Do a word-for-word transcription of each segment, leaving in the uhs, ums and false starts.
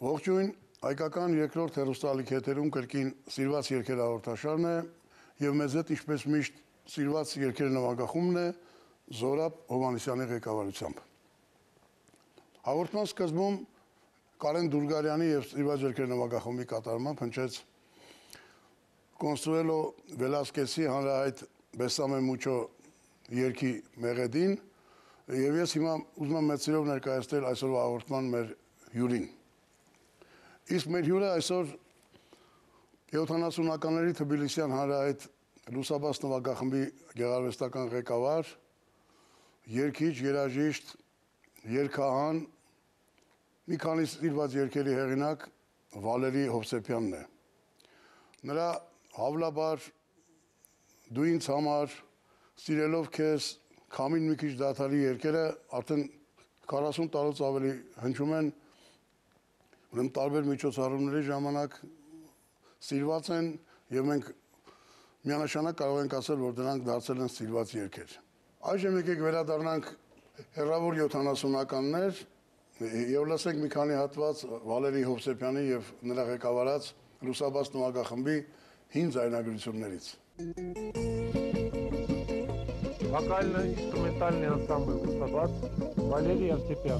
Ողջույն, հայկական երկրորդ հեռուստաալիքեթերում կրկին սիրված երգեր հաղորդաշարն է եւ մեզ հետ ինչպես միշտ սիրված երգերի նվագախումբն է Զորաբ Հովհաննիսյանի ղեկավարությամբ։ Հաղորդման սկզբում Կարեն Դուրգարյանի եւ սիրված երգերի նվագախումբի կատարմամբ հնչեց Consuelo Velasquez-ի հանրահայտ Bésame mucho երգի մեղեդին եւ ես հիմա ուզում եմ մեծ սիրով ներկայացնել այսօրվա հաղորդման մեր հյուրին։ Իսկ մեր հյուրը այսօր յոթանասունականների Թբիլիսյան հանրահայտ լուսաբաց նվագախմբի գեղարվեստական ղեկավար, երգիչ, երաժիշտ, երգահան, մի քանի սիրված երգերի հեղինակ Վալերի Հովսեփյանն է։ Նրա հավլաբար դու ինձ համար սիրելով քեզ քամին մի քիչ դադարի երգերը արդեն քառասուն տարուց ավելի հնչում են ուրեմն տարբեր միջոցառումների ժամանակ սիրված են եւ մենք միանշանակ կարող ենք ասել, որ դրանք դարձել են սիրված երգեր։ Այժմ եկեք վերադառնանք հեռավոր յոթանասունականներ եւ լսենք մի քանի հատված Վալերի Հովսեփյանի եւ նրա ղեկավարած լուսաբաց նվագախմբի հին ձայնագրություններից։ Вокально-инструментальный ансамбль «Лусабац» Валерий Овсепян.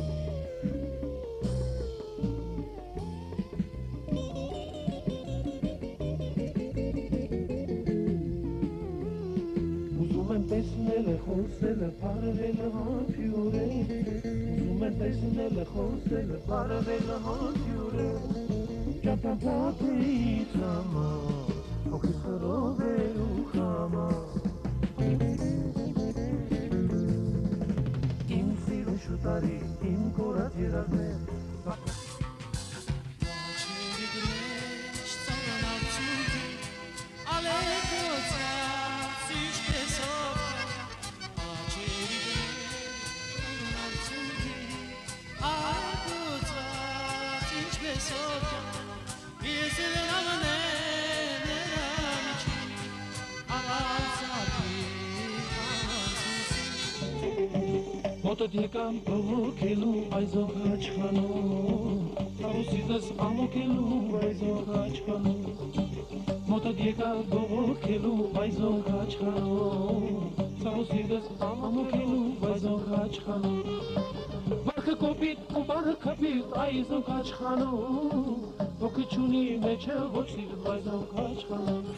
Ուզում եմ տեսնել է խոսել է պարվել հանդյուր է Ուզում եմ տեսնել է խոսել է պարվել հանդյուր է Ճապապատից համար հոգիս խրով է ու համար Շուտարի իմ կորած երազներ Աչերի գրեշ ծանանացուդի ալեկոցած ինչպես ով Աչերի գրեշ ծանանացուդի ալեկոցած ինչպես ով Ես էլ ամենեն նրանիչի ավազատի Մոտդ եկամ բողոքելու այզող հաչխանով Սարուսիզս ամոքելու այզող հաչխանով Մոտդ եկամ բողոքելու այզող հաչխանով Սարուսիզս ամոքելու այզող հաչխանով Վարքը կոպիտ ու բարը կպիտ այզող հաչխանով Ոգը չունի մեջը ոչ սիրտ այզող հաչխանով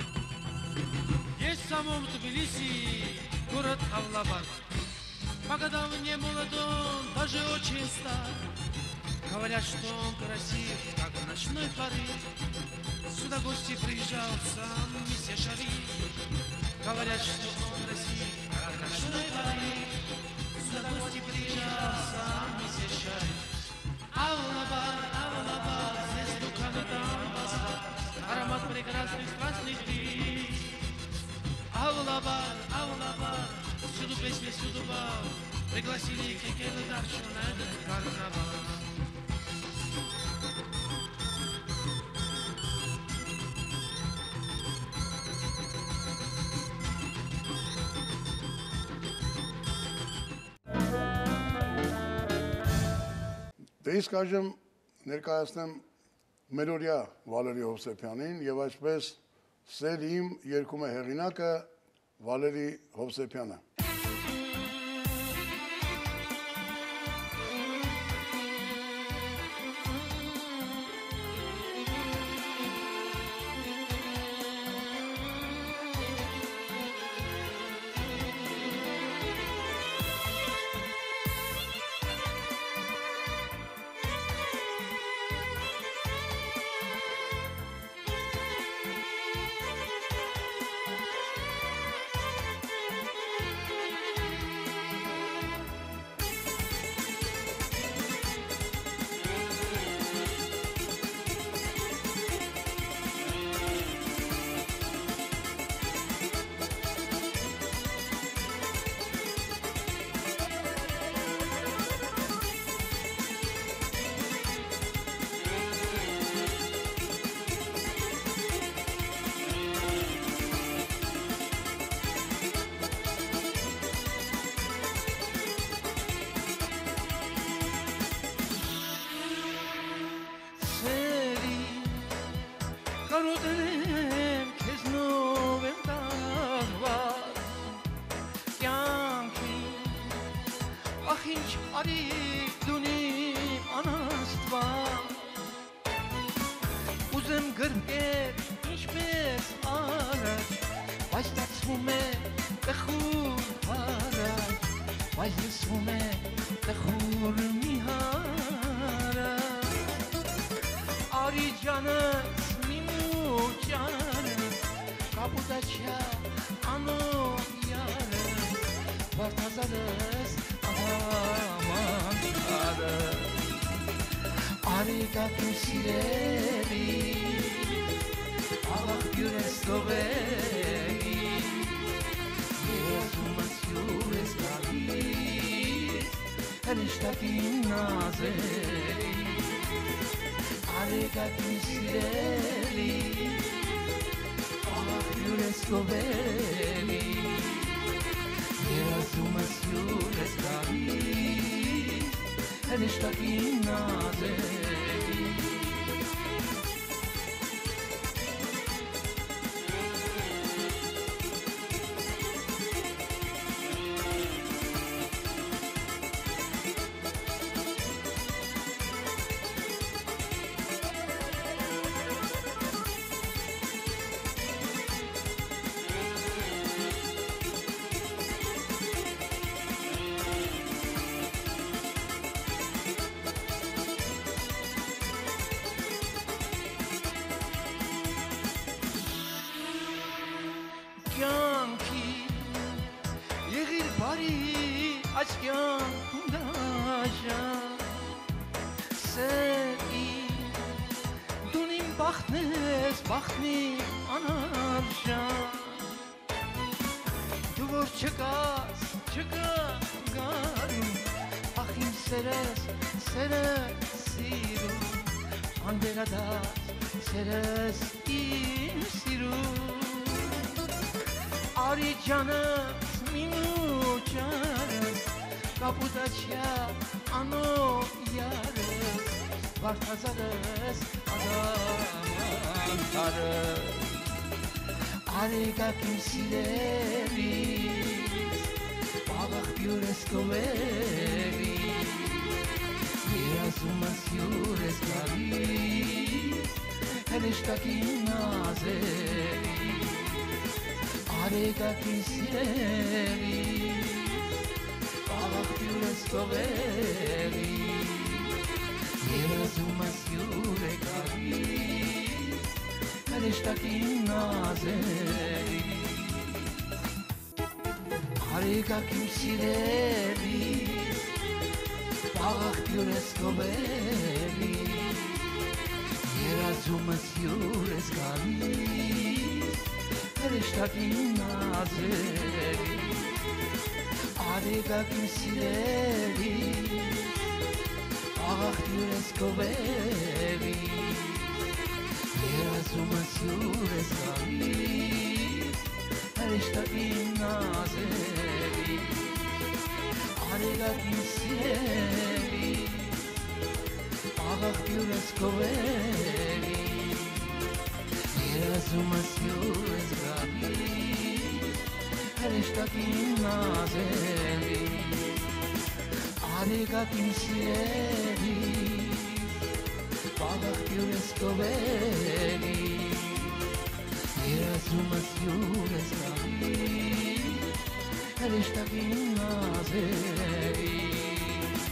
Ես самом Тбилиси, город Авлабад Когда мне молодом, даже очень стар Говорят, что он красив, как ночной порыв Сюда в гости приезжал сам месье Шариф Говорят, что он красив, как ночной порыв Сюда в гости приезжал сам месье Шариф Авлабад, Авлабад, здесь духами там базар Аромат прекрасных красных птиц Авлабад, Авлабад Всюду песни, всюду бал Пригласили Кекелы Дарчу на этот карнавал Դե իսկ այժմ ներկայացնեմ մերօրյա Վալերի Հովսեփյանին եւ այսպես Սեր իմ երգում է հեղինակը Վալերի Հովսեփյանը Thank you. ախ ինչ արի դունի անաստվա Ուզեմ գրկեր ինչպես առաջ Բայց ստացվում է տխուր հարաճ Բայց լսվում է տխուր մի հարաճ Արի ջանս մի մուճանս Կապուտաչյա անո յարը Վարդազարս ադաման արը Արի կապում սիրելի Աղախ գյուրես տովելի Երազումս յուր ես գալիս Հրիշտակին նազելի Արի կապում սիրելի Աղախ գյուրես տովելի Երազումս յուր ես գալիս Հրիշտակին նազելի Բախնի անարժան Դու որ չկաս, չկա գարում Ախ իմ սերս, սերս սիրում Անվերադած սերս իմ սիրում Արի ջանս, մինու ջանս Կապուտաչյա անո յարս Վարդազարս ադաման արը Արեգակ իմ սիրելիս Աղախ բյուրես կովելիս Երազումս յուր ես գալիս Հրեշտակին նազելիս Արեգակ իմ սիրելիս Աղախ բյուրես կովելիս Երազումս յուր է գալիս Հրեշտակին նազելիս Արեգակ իմ սիրելիս Աղախ բյուրես կովելիս Երազումս յուր ես գալիս Հրեշտակին նազելիս Արեգակ իմ սիրելիս Աղախ բյուրես կովելիս Երազումս յուր ես գալիս Հրեշտակին նազելիս Արեգակ իմ սիրելիս Աղախ բյուրես կովելիս Երազումս յուր ես գալիս Հրեշտակին նազելիս Արեգակ իմ սիրելիս Աղախ բյուրես կովելիս Երազումս յուր ես գալիս Հրեշտակին նազելիս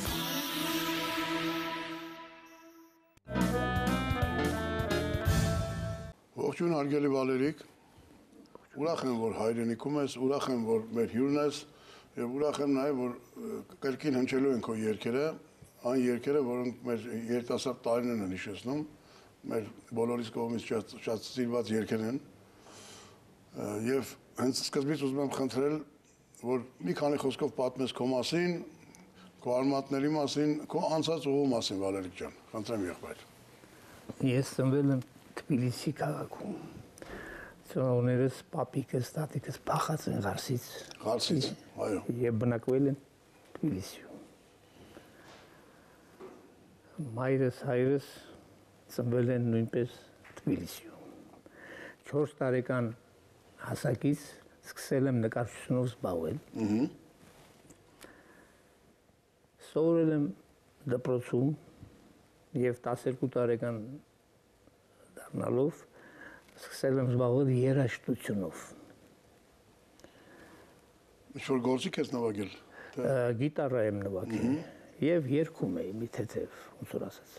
Ողջույն հարգելի վալերիկ, ուրախ եմ, որ հայրենիքում ես, ուրախ եմ, որ մեր հյուրն ես և ուրախ եմ նաև, որ կրկին հնչելու են քո երգերը, այն երգերը, որոնք մեր երիտասարդ տարիներն են հիշեցնում, մեր բոլորիս կողմից շատ սիրված երգեր են և հենց սկզբից ուզում եմ խնդրել, որ մի քանի խոսքով պատմես քո մասին, քո արմատների մասին, քո անցած ուղու մասին, Վալերիկ ջան, խնդրեմ եղբայր։ Ես ծնվել եմ Թբիլիսի քաղաքում։ Ծնողներս, պապիկս, տատիկս փախած են Ղարսից։ Ղարսից, այո։ Եվ բնակվել են Թբիլիսիում։ Մայրս, հայրս ծնվել են նույնպես Թբիլիսիում։ չորս տարեկան հասակից սկսել եմ նկարչությունով զբաղվել։ Սովորել եմ դպրոցում եւ տասներկու տարեկան դառնալով սկսել եմ զբաղվել երաժշտությունով։ Ինչ-որ գործիք ես նվագել։ Գիտարա եմ նվագել եւ երգում էի մի թեթև, ոնց որ ասած։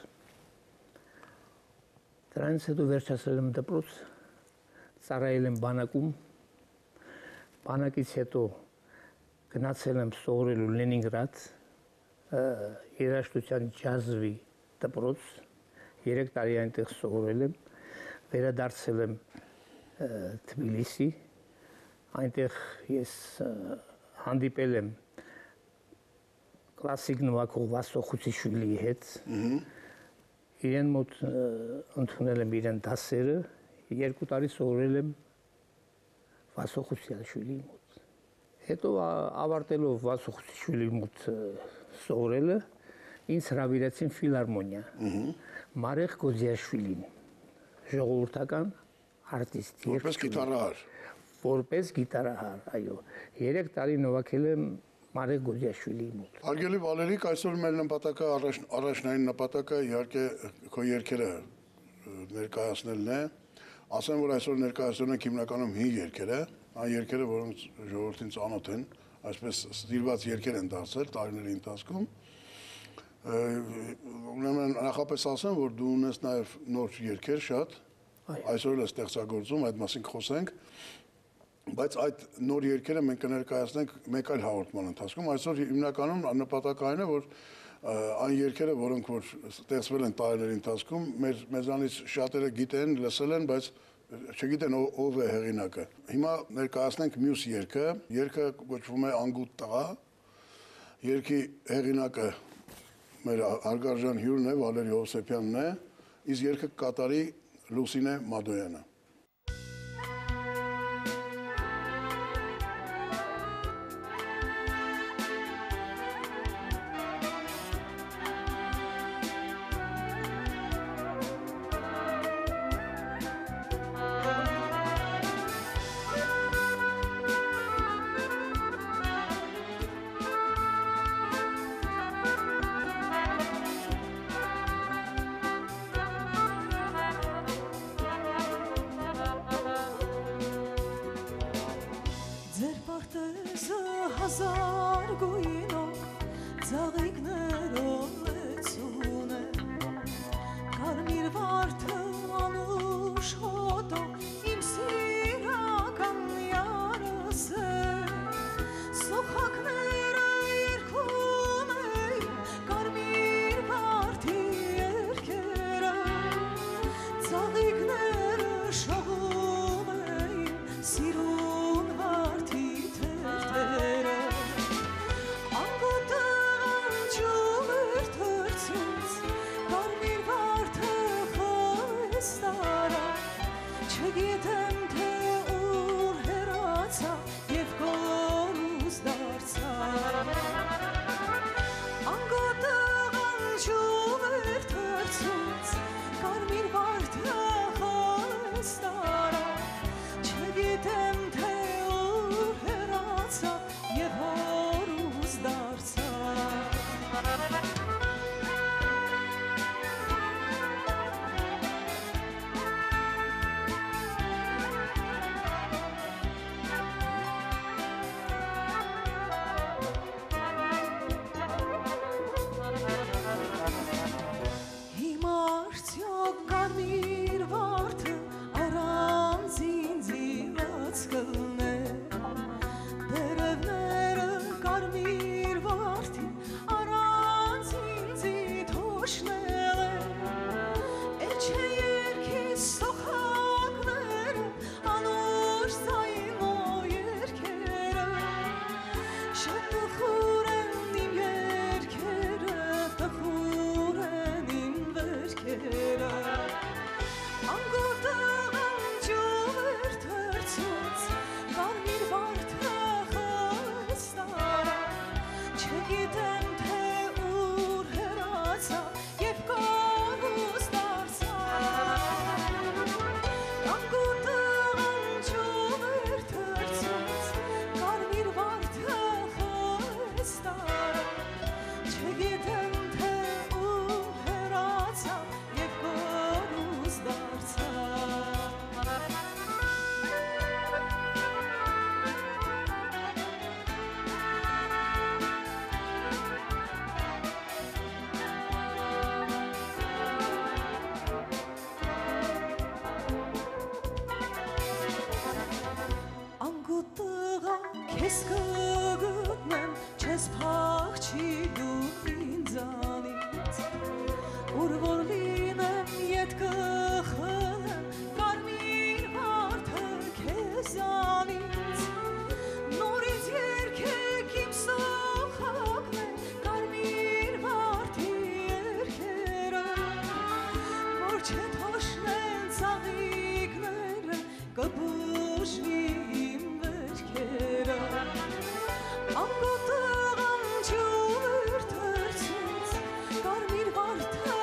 Դրանից հետո վերջացրել եմ դպրոց, ծառայել եմ բանակում, բանակից հետո գնացել եմ սովորելու Լենինգրադ, երաժշտության ջազվի դպրոց, երեք տարի այնտեղ սովորել եմ, վերադարձել եմ Թբիլիսի, այնտեղ ես հանդիպել եմ կլասիկ նվագող Վասո Խուցիշվիլիի հետ, իրեն մոտ ընդունել եմ իրեն դասերը, երկու տարի սովորել եմ Վասո Խուցիշվիլիի մոտ։ Հետո ավարտելով Վասո Խուցիշվիլիի մոտ սովորելը, ինձ հրավիրեցին ֆիլհարմոնիա, Մարեղ Գոզիաշվիլին, ժողովրդական արտիստ։ Որպես գիտարահար։ Որպես գիտարահար, այո։ Երեք տարի նվագել եմ Մարեղ Գոզիաշվիլիի մոտ։ Հարգելի Վալերիկ, այսօր մեր նպատակը առաջնային նպատակը իհարկե քո երգերը ներկայացնելն է։ Ասեմ, որ այսօր ներկայացնում ենք հիմնականում հին երգերը, այն երգերը, որոնց ժողովրդին ծանոթ են, այսպես ստիլված երգեր են դարձել տարիների ընթացքում։ Ուրեմն նախապես ասեմ, որ դու ունես նաև նոր երգեր շատ, այսօր էլ ստեղծագործում, այդ մասին կխոսենք, բայց այդ նոր երգերը մենք կներկայացնենք մեկ այլ հաղորդման ընթացքում։ Այսօր հիմնականում նպատակը այն է, որ այն երգերը, որոնք որ ստեղծվել են տարիների ընթացքում, մեր մեզանից շատերը գիտեն, լսել են, բայց չգիտեն ով է հեղինակը։ Հիմա ներկայացնենք մյուս երգը, երգը կոչվում է Անգութ տղա, երգի հեղինակը մեր հարգարժան հյուրն է, Վալերի Հովսեփյանն է, իսկ երգը կկատարի Լուսինե Մադոյանը։ Take it. ես կգտնեմ չես փախչի դու ինձանից ուր որ լինեմ ետ կխլեմ կարմիր վարդը քեզանից նորից երգեք իմ սոխակներ կարմիր վարդի երգերը որ չթոշնեն ծաղիկները կբուժվի իմ վերքերը ամբոտեղ անջուր թրցից կարմիր վարդը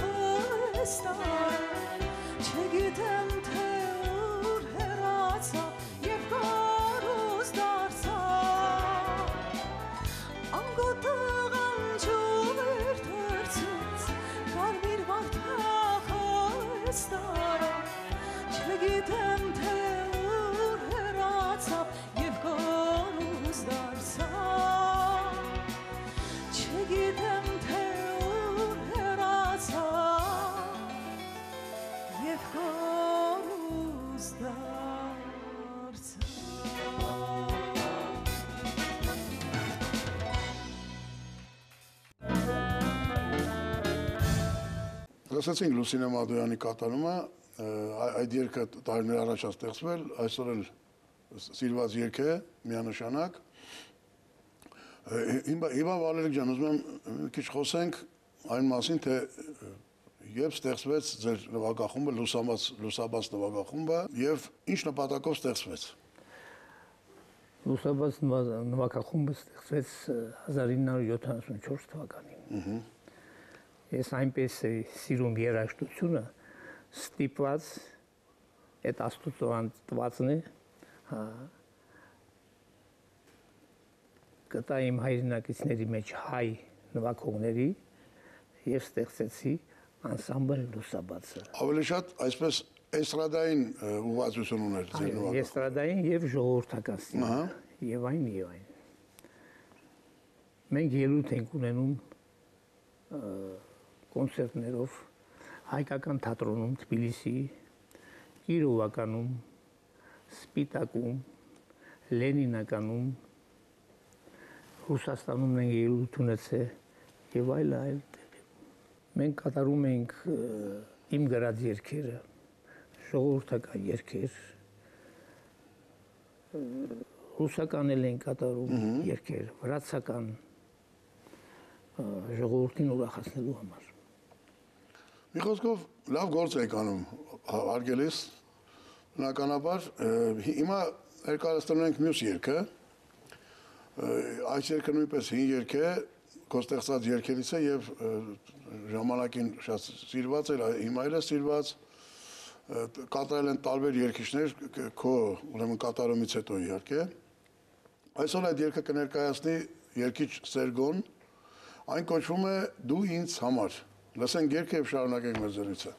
խստար չգիտեմ թե ուր հեռացա և կարուս դարձա ամբոտեղ անջուր թրցից կարմիր վարդը խստար չգիտեմ թե ուր հեռացա և կարուս դարձա չգիտեմ թե ուր հեռացա և կարուս դարձա Լսեցինք Լուսինե Մադոյանի կատարումը, այդ երգը տարիներ առաջ է ստեղծվել, այսօր էլ սիրված երգ է, միանշանակ։ Հիմա Վալերիկ ջան, ուզում եմ մի քիչ խոսենք այն մասին, թե երբ ստեղծվեց ձեր նվագախումբը, Լուսաբաց նվագախումբը եւ ինչ նպատակով ստեղծվեց։ Լուսաբաց նվագախումբը ստեղծվեց հազար ինը հարյուր յոթանասունչորս թվականին։ Ես այնպես սիրում երաժշտությունը, ստիպված այդ Աստծո տվածն է, գտա իմ հայրենակիցների մեջ հայ նվագողների եւ ստեղծեցի անսամբլ Լուսաբացը։ Ավելի շատ այսպես էստրադային ուղղվածություն ուներ ձեր նվագախումբը։ Էստրադային եւ ժողովրդական ստիլ։ Եվ այն եւ այն։ Մենք ելույթ ենք ունենում կոնցերտներով հայկական թատրոնում Թբիլիսի, Կիրովականում, Սպիտակում, Լենինականում, Ռուսաստանում ենք ելույթ ունեցել եւ այլ այլ տեղերում։ Մենք կատարում ենք իմ գրած երգերը, ժողովրդական երգեր, ռուսական էլ ենք կատարում երգեր, վրացական ժողովրդին ուրախացնելու համար։ Մի խոսքով լավ գործ եք անում, հարգելիս, բնականաբար, հիմա ներկայացնում ենք մյուս երգը, այս երգը նույնպես հին երգ է, քո ստեղծած երգերից է եւ ժամանակին շատ սիրված էր, հիմա էլ է սիրված, կատարել են տարբեր երգիչներ, քո ուրեմն կատարումից հետո իհարկե։ Այսօր այդ երգը կներկայացնի երգիչ Սերգոն, այն կոչվում է «Դու ինձ համար»։ Լսենք երգը եւ շարունակենք մեր զրույցը։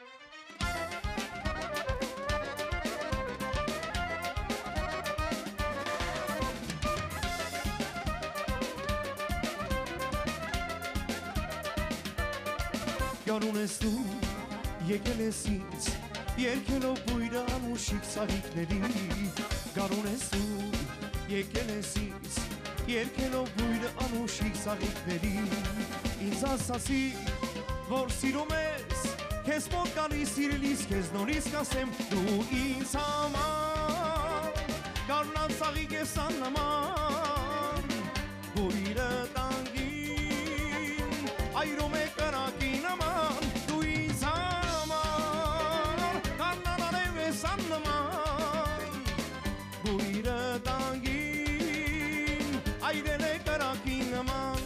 Գարուն ես դու եկել ես ինձ երկելով բույրը անուշիկ ծաղիկների Գարուն ես դու եկել ես ինձ երկելով բույրը անուշիկ ծաղիկների Ինձ ասացի որ սիրում ես քեզ մոտ գալիս սիրելիս քեզ նորից կասեմ դու ինձ համար Գարնան ծաղիկ ես աննման բույրը տանգին այրում է կրակի նման դու ինձ համար Գարնան արև ես աննման բույրը տանգին այրել է կրակի նման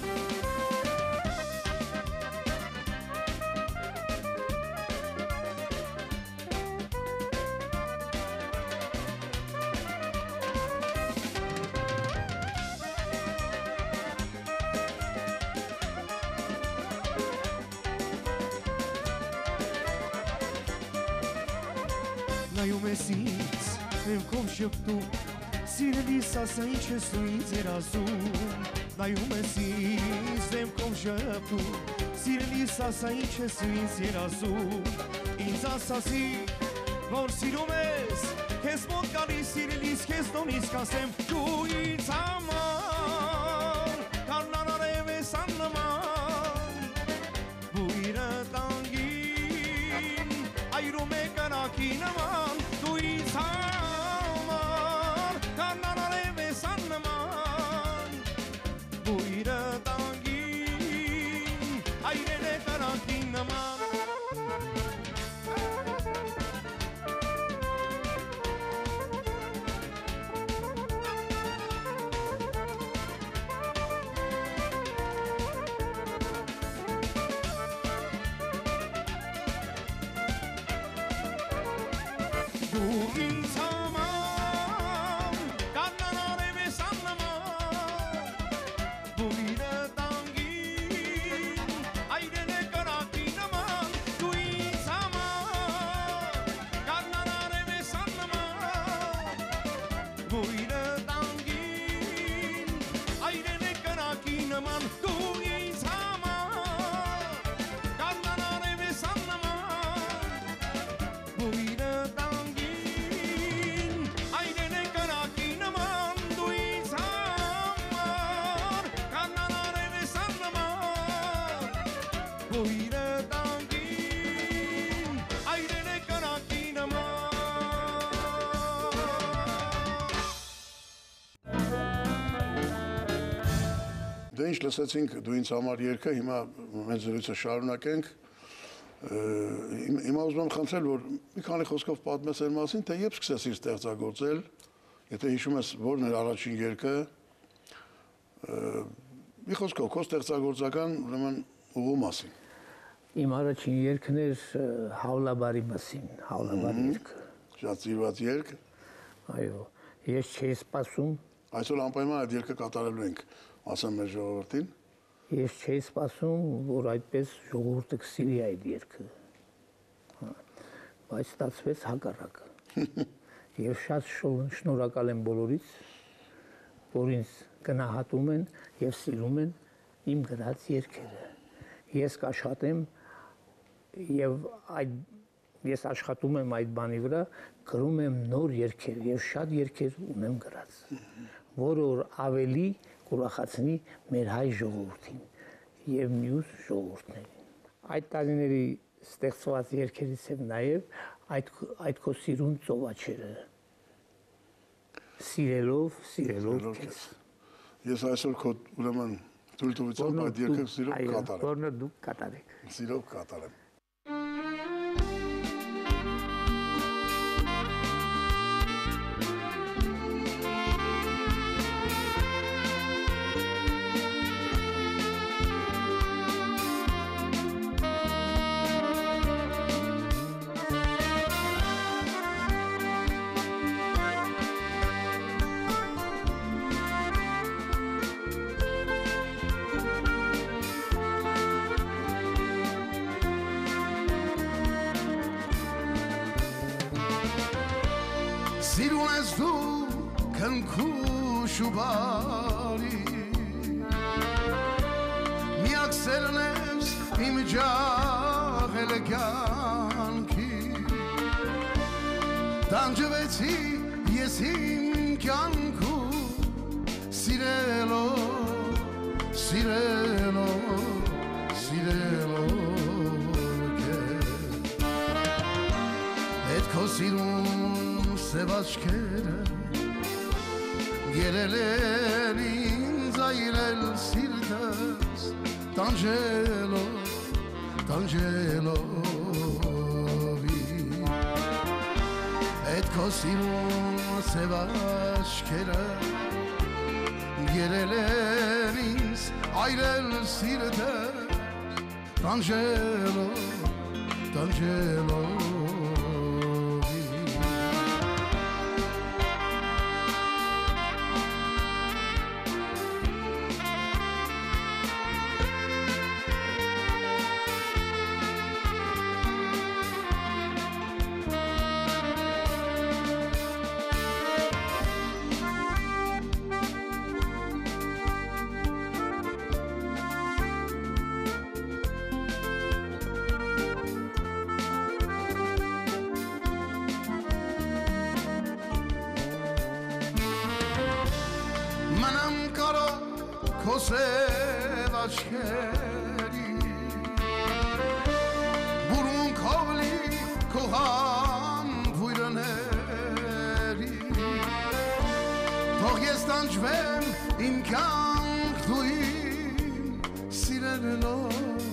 Նայում ես ինձ, դեմքով շպտում, սիրելիս ասա ինչ ես դու ինձ երազում Նայում ես ինձ, դեմքով շպտում, սիրելիս ասա ինչ ես դու ինձ երազում Ինձ ասացի, որ սիրում ես, քեզ մոտ գալիս սիրելիս Իսկ ես տոնից կասեմ դու ինձ համար Կանանարև ես աննման Բույրը տանգին Այրում է կրակի նման Դու ինձ համար Կանանարև ես աննման Բույրը տանգին Այրել է կրակի նման Դե ինչ լսեցինք դու ինձ համար երգը, հիմա մենք զրույցը շարունակենք։ Հիմա ուզում եմ խնդրել, որ մի քանի խոսքով պատմես այն մասին, թե երբ սկսեցիր ստեղծագործել, եթե հիշում ես որն էր առաջին երգը, մի խոսքով քո ստեղծագործական ուրեմն ուղու մասին։ Իմ առաջին երգն էր Հավլաբարի մասին, Հավլաբարի երգը։ Շատ սիրված երգ։ Այո, ես չէի սպասում։ Այսօր անպայման այդ երգը կատարելու ենք, ասեմ մեր ժողովրդին։ Ես չէի սպասում, որ այդպես ժողովուրդը կսիրի այդ երգը։ Բայց ստացվեց հակառակը։ Եվ շատ շնորհակալ եմ բոլորից, որ ինձ գնահատում են եւ սիրում են իմ գրած երգերը։ Ես կաշխատեմ եւ այդ ես աշխատում եմ այդ բանի վրա, գրում եմ նոր երգեր եւ շատ երգեր ունեմ գրած, որը որ ավելի կուրախացնի մեր հայ ժողովրդին եւ մյուս ժողովուրդներին։ Այդ տարիների ստեղծված երգերից եմ նաեւ այդ այդ քո սիրուն ծովաչերը։ Սիրելով, սիրելով քեզ։ Ես այսօր քո ուրեմն թույլտվությամբ այդ երգը սիրով կատարեմ։ Որն դուք կատարեք։ Սիրով կատարեմ։ Սիրուն ես դու քնքուշ ու բարի Միակ սերն ես իմ ջաղել կյանքի Տանջվեցի ես իմ կյանքում Սիրելով, սիրելով, սիրելով քեզ Էդ քո սիրուն Սև աչքերը գերել են ինձ այրել սիրտս տանջելով, տանջելով Էդ քո սիրուն սև աչքերը գերել են ինձ այրել սիրտս տանջելով, տանջելով քո սև աչքերի բուրունքով լի քո համբույրների թող ես տանջվեմ իմ կյանք դու իմ սիրելելով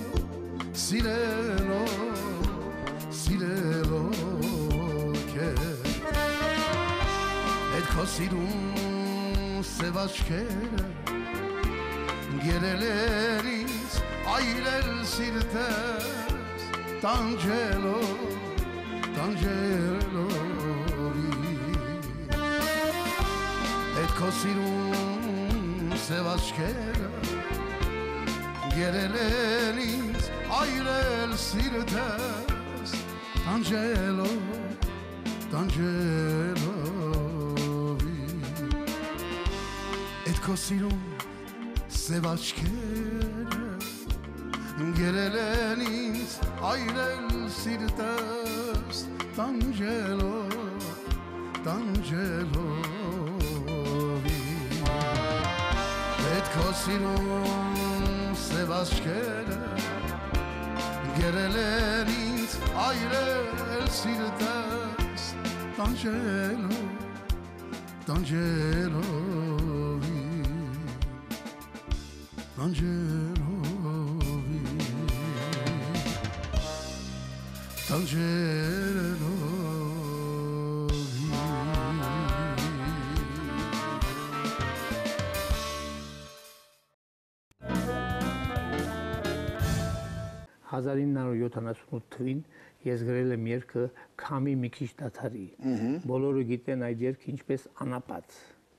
սիրելով սիրելով քեզ այդ քո սիրուն սև աչքերը գերել էր ինձ այրել սիրտս տանջելով տանջելով այդ քո սիրուն սև աչքերը գերել էր ինձ այրել սիրտս տանջելով տանջելով այդ քո սիրուն սև աչքերը գերել են ինձ այրել սիրտս տանջելով տանջելով այդ քո սիրուն սև աչքերը գերել են ինձ այրել սիրտս տանջելով տանջելով Tangerovi, Tangerovi. հազար ինը հարյուր յոթանասունութ թվին ես գրել եմ երգը Քամի մի քիչ դադարի։ Բոլորը գիտեն այդ երգը ինչպես անապատ։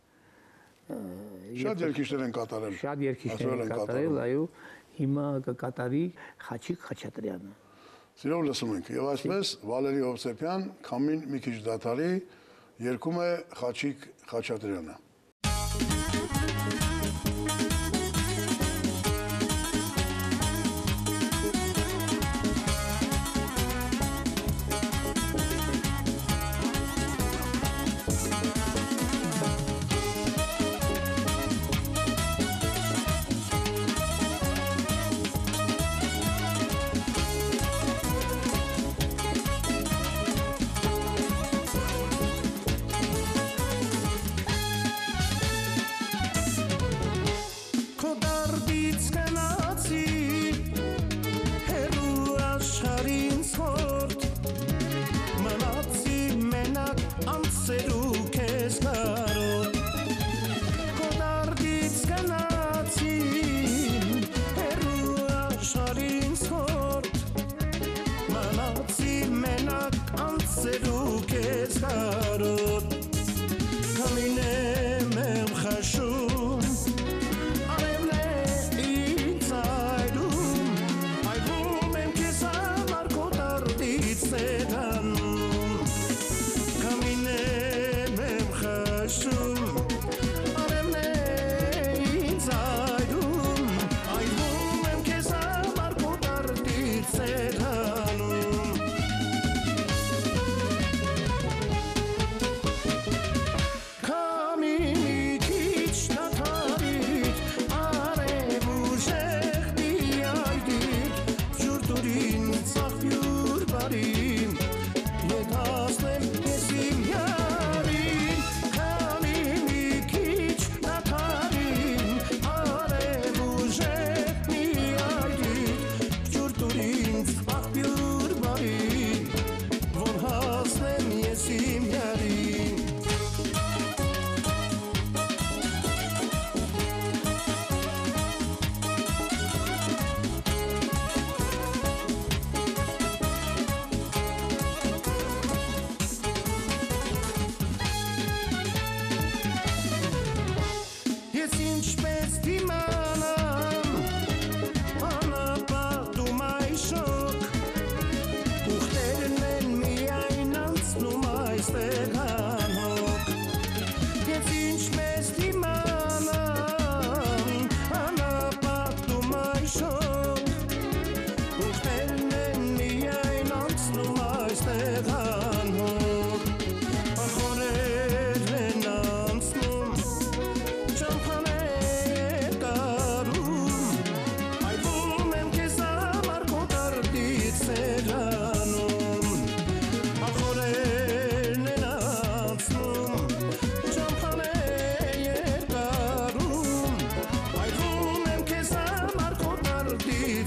Շատ երկիշներ են կատարել։ Շատ երկիշներ են կատարել, այո, հիմա կկատարի Խաչիկ Խաչատրյանը։ Սիրով լսում ենք։ Եվ այսպես Վալերի Հովսեփյան Քամին մի քիչ դադարի երգում է Խաչիկ Խաչատրյանը։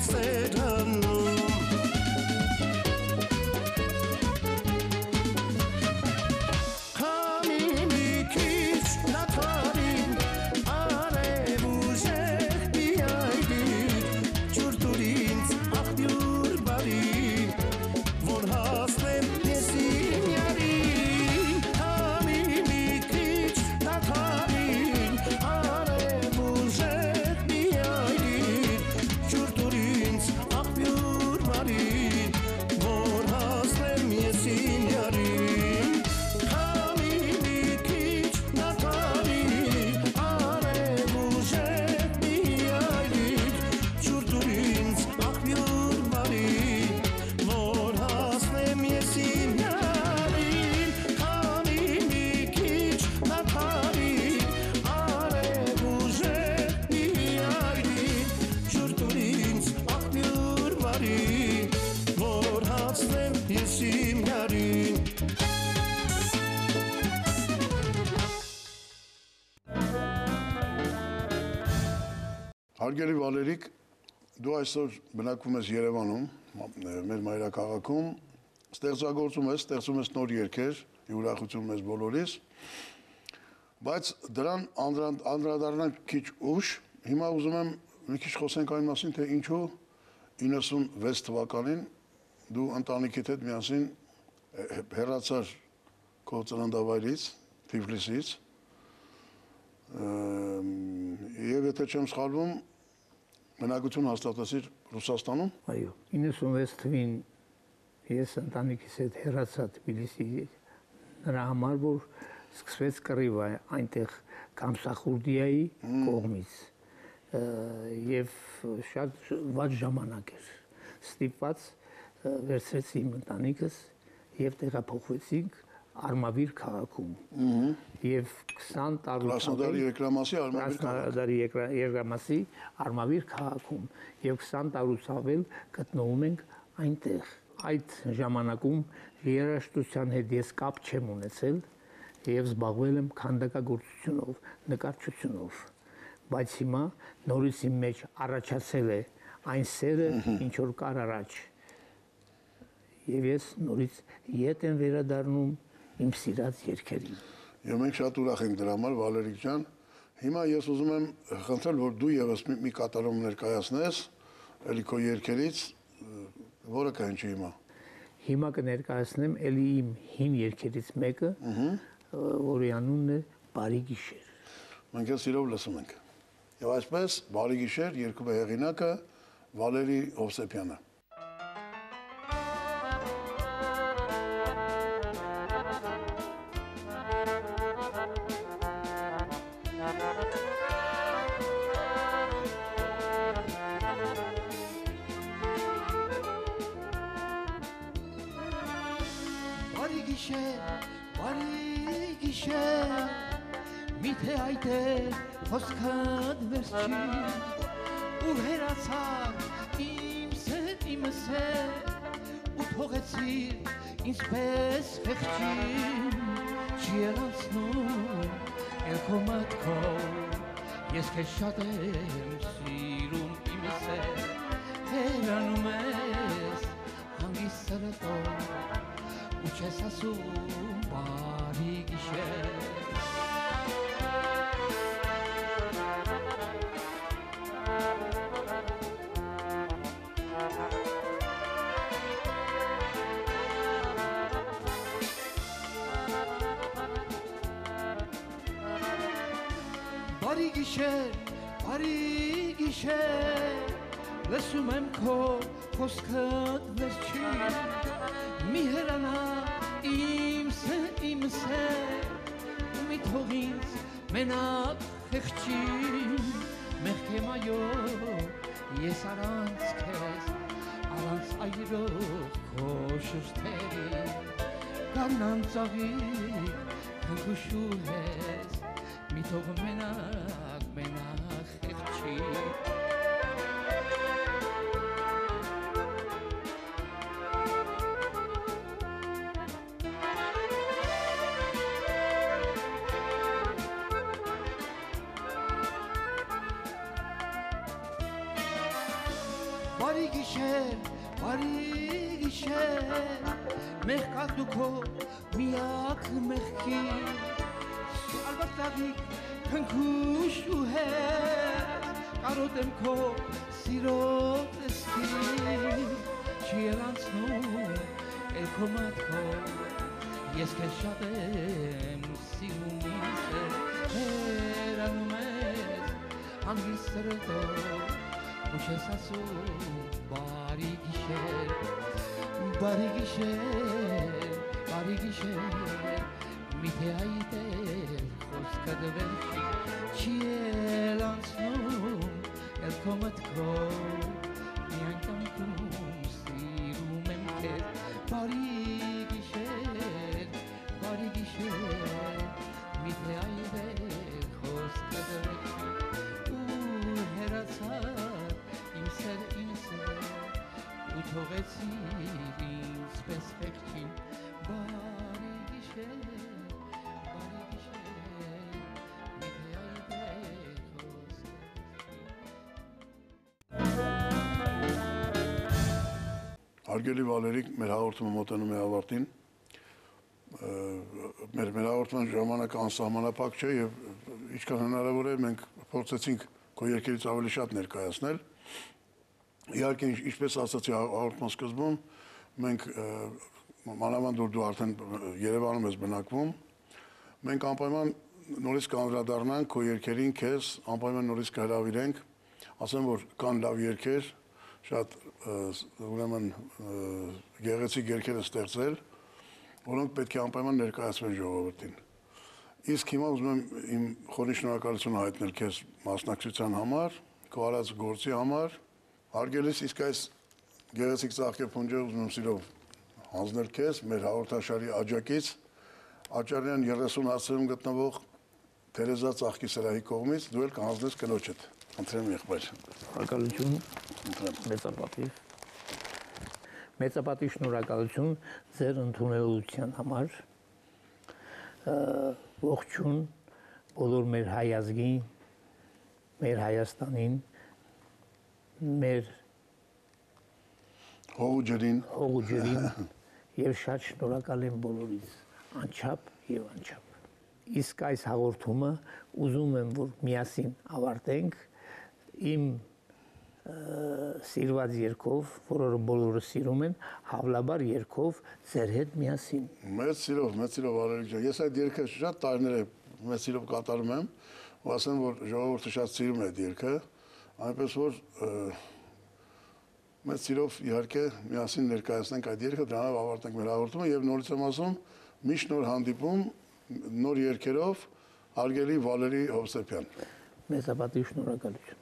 ստերանում Քամի մի քիչ նաթարին արև ուժեղ միայնին ջուր տուր ինձ աղբյուր բարի որ հասնեմ ես իմ յարին Քամի մի քիչ նաթարին արև ուժեղ միայնին ջուր տուր ինձ աղբյուր բարի որ հասնեմ ես իմ յարին Քամի մի քիչ նաթարին արև ուժեղ միայնին ջուր տուր ինձ աղբյուր բարի որ հասնեմ ես իմ յարին Քամի մի քիչ նաթարին արև ուժեղ միայնին ջուր տուր ինձ աղբյուր բարի որ հասնեմ ես իմ յարին Հարգելի Վալերիկ, դու այսօր բնակվում ես Երևանում, մեր մայրաքաղաքում, ստեղծագործում ես, ստեղծում ես նոր երգեր, ուրախություն մեզ բոլորիս, բայց դրան անդրան- անդրադառնանք քիչ ուշ, հիմա ուզում եմ մի քիչ խոսենք այն մասին, թե ինչու իննսունվեց թվականին դու ընտանիքիդ հետ միասին հե- հեռացար քո ծննդավայրից, Թիֆլիսից, Ըմ, եւ եթե չեմ սխալվում, բնակություն հաստատեցիր Ռուսաստանում։ Այո, իննսունվեց թվին ես ընտանիքիս հետ հեռացա Թբիլիսի նրա համար, որ սկսվեց կռիվը այնտեղ Կամսախուրդիայի կողմից Ը, եւ շատ վատ ժամանակ էր ստիպված ը, վերցրեցի իմ ընտանիքս եւ տեղափոխվեցինք Արմավիր քաղաքում եւ քսան տարի Krasnodar երկրամասի Արմավիր քաղաք։ Krasnodar երկրամասի Արմավիր քաղաքում եւ քսան տարուց ավել գտնվում ենք այնտեղ այդ ժամանակում երաժշտության հետ ես կապ չեմ ունեցել եւ զբաղվել եմ քանդակագործությունով նկարչությունով բայց հիմա նորից իմ մեջ առաջացել է այն սերը ինչ որ կար առաջ եւ ես նորից ետ եմ վերադառնում իմ սիրած երգերին Եվ մենք շատ ուրախ ենք դրա համար, Վալերիկ ջան։ Հիմա ես ուզում եմ խնդրել, որ դու եւս մի, մի կատարում ներկայացնես, ելի քո երգերից, որը կհնչի հիմա։ Հիմա կներկայացնեմ ելի իմ հին երգերից մեկը, որի անունն է Բարի գիշեր։ Մենք ես սիրով լսում ենք։ Եվ այսպես, Բարի գիշեր երգում է հեղինակը Վալերի Հովսեփյանը։ Բարի գիշեր, բարի գիշեր, միթե այդ է խոսքդ վերջին, ուր հերացար իմ սեր, իմ սեր, ու թողեցիր ինձպես խեղճին, չի էր անցնում, էլ քո մտքով, ես քեզ շատ եմ սիրում իմ սեր, հեռանում ես հանգիստ սրտով, ու չես ասում բարի գիշեր Բարի գիշեր, բարի գիշեր լսում եմ քո խոսքդ վերջին մի հեռանա իմ սեր, իմ սեր ու մի թող ինձ մենակ խեղճին մեղք եմ այո ես առանց քեզ առանց այրող քո շուշտերի կանան ծաղիկ քնքուշուր ես մի թող մենակ մենակ խեղճին բարի գիշեր, բարի գիշեր, մեղքակ դու քո միակ մեղքի, ալբարտավիկ քնքուշ ու հեր, կարոտեմ քո սիրո տեսքին, չի էլ անցնում էլ քո մատքով, ես քեզ շատ եմ սիրում ինձ, հերանում ես հանգիստ սրտով, ու չես ասում բարի գիշեր, բարի գիշեր, բարի գիշեր, միթե այդել խոսքդ վերջի, չի էլ անցնում էլ քո մտքով, միայն կանգնում սիրում եմ քեզ, բարի գիշեր, բարի գիշեր, միթե այդել խոսքդ վերջի, ու հեռացար իմ սեր, իմ սեր, ու թողեցիր ինձ պես խեղճին, բարի գիշեր, բարի գիշեր, միթե այդել Հարգելի Վալերիկ, մեր հաղորդումը մոտենում է ավարտին։ Մեր մեր հաղորդման ժամանակը անսահմանափակ չէ եւ ինչքան հնարավոր է մենք փորձեցինք քո երկերից ավելի շատ ներկայացնել։ Իհարկե, ինչպես ասացի հաղորդման սկզբում, մենք մանավանդ որ դու արդեն Երևանում ես բնակվում, մենք անպայման նորից կանդրադառնանք քո երկերին քեզ, անպայման նորից կհրավիրենք, ասեմ որ կան լավ երկեր, շատ ուրեմն գեղեցիկ երկեր են ստեղծել, որոնք պետք է անպայման ներկայացվեն ժողովրդին։ Իսկ հիմա ուզում եմ իմ խորին շնորհակալությունը հայտնել քեզ մասնակցության համար, քո արած գործի համար, հարգելիս իսկ այս գեղեցիկ ծաղկեփունջը ուզում եմ սիրով հանձնել քեզ մեր հաղորդաշարի աջակից Աճարյան երեսուն հասցեում գտնվող Թերեզա ծաղկի սրահի կողմից դու էլ կհանձնես կնոջդ։ Ընտրեմ եղբայր։ Շնորհակալություն, մեծապատիվ։ Մեծապատիվ շնորհակալություն ձեր ընդունելության համար։ Ողջույն բոլոր մեր հայ ազգին, մեր Հայաստանին, մեր հողջերին, հողջերին եւ շատ շնորհակալ եմ բոլորից, անչափ եւ անչափ։ Իսկ այս հաղորդումը ուզում եմ որ միասին ավարտենք իմ սիրված երգով, որը բոլորը սիրում են, հավլաբար երգով ձեր հետ միասին։ Մեծ սիրով, մեծ սիրով Վալերիկ ջան։ Ես այդ երգը շատ տարիներ է մեծ սիրով կատարում եմ, ու ասեմ որ ժողովուրդը շատ սիրում է այդ երգը, այնպես որ մեծ սիրով իհարկե միասին ներկայացնենք այդ երգը, դրանով ավարտենք մեր հաղորդումը եւ նորից եմ ասում, միշտ նոր հանդիպում, նոր երգերով, հարգելի Վալերի Հովսեփյան։ Մեծապատիվ շնորհակալություն։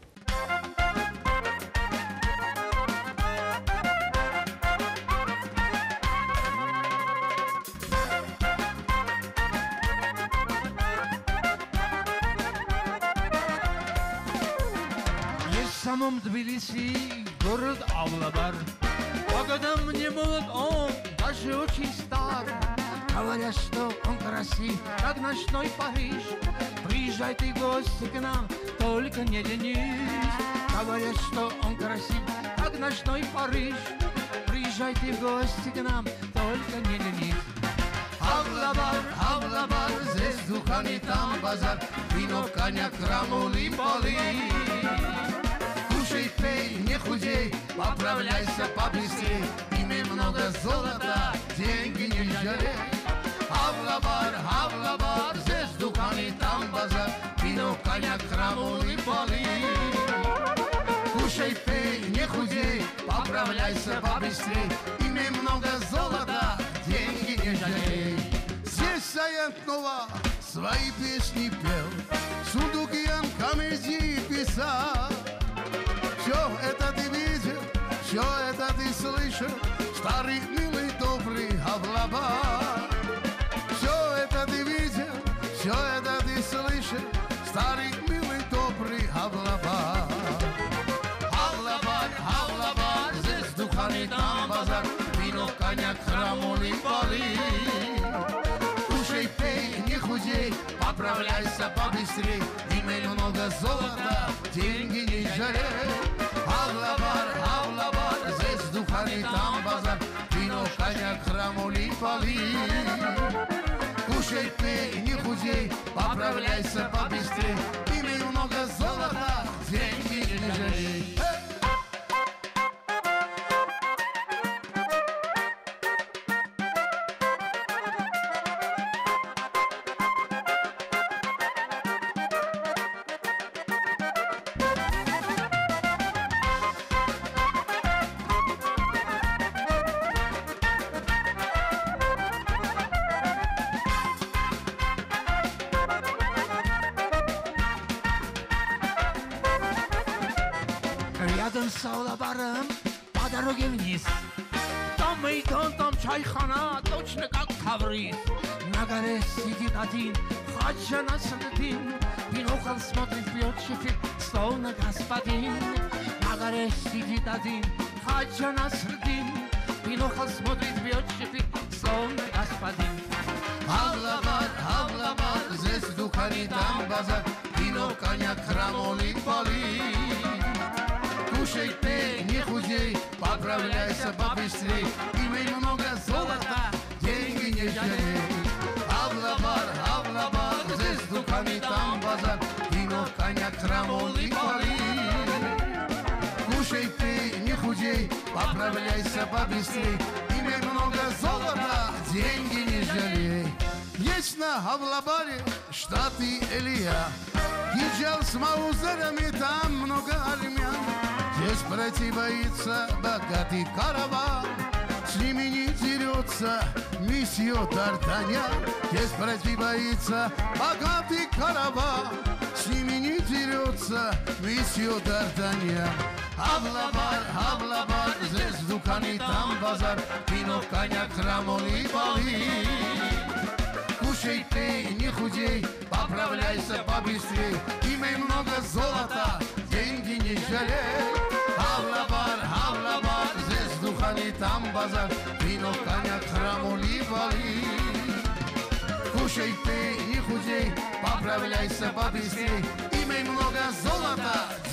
Самом Тбилиси, город Авлабар. Погода мне молод, он даже очень стар. Говорят, что он красив, как ночной Париж. Приезжай ты, гости, к нам, только не ленись. Говорят, что он красив, как ночной Париж. Приезжай ты, гости, к нам, только не ленись. Авлабар, Авлабар, здесь духами, там базар. Вино, коньяк, крамули, поли. Кушай, пей, не худей, поправляйся побыстрей. Имей много золота, деньги не жалей. Авлабар, Авлабар, здесь духами, там базар. Вино, коньяк, крамули, поли. Кушай, пей, не худей, поправляйся побыстрей. Имей много золота, деньги не жалей. Здесь Саянт Нова свои песни пел, Сундукиян комедии писал. Все это ты видел, все это ты слышал, старый, милый, добрый Авлабар. Все это ты видел, все это ты слышал, старый, милый, добрый Авлабар. Авлабар, Авлабар, здесь духами, там базар. Вино, коньяк, крамули, поли. Кушай, пей, не худей, поправляйся побыстрей. Имей много золота, деньги не жалей. Авлабар, Авлабар. крамоли, пали. Кушай, пей, не худей, поправляйся побыстрей. Имей много золота, деньги не жалей. Рядом с Алабаром по дороге вниз. Там Мейдан, там чайхана, точно как Тавриз. На горе сидит один Хаджа Насреддин. Бинокль смотрит, пьет чефир, словно господин. На горе сидит один Хаджа Насреддин. Бинокль смотрит, пьет чефир, словно господин. Авлабар, авлабар, здесь в Духане, там базар. Вино, коньяк, крамоли, пали. Кушай, пей, не худей, поправляйся побыстрей. Имей много золота, деньги не жалей. Авлабар, авлабар, здесь в Духане, там базар. Вино, коньяк, крамоли, пали. Кушай, пей, не худей, поправляйся побыстрей. Имей много золота, деньги не жалей. Есть на Авлабаре штаты Элия. Гиджал с маузерами, там много армян. Здесь пройти боится богатый караван. С ними не дерется месье Д'Артаньян. Здесь пройти боится богатый караван. С ними не дерется месье Д'Артаньян. Авлабар, авлабар, здесь в Духане, там базар. Вино, коньяк, крамоли, пали. Кушай, пей, не худей, поправляйся побыстрей. Имей много золота, деньги не жалей. Авлабар, авлабар, здесь в Духане, там базар. Вино, коньяк, крамоли, пали. Кушай, пей, не худей, поправляйся побыстрей. Имей много золота,